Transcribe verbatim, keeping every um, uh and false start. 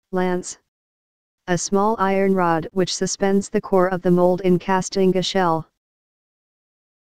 Lance. A small iron rod which suspends the core of the mold in casting a shell.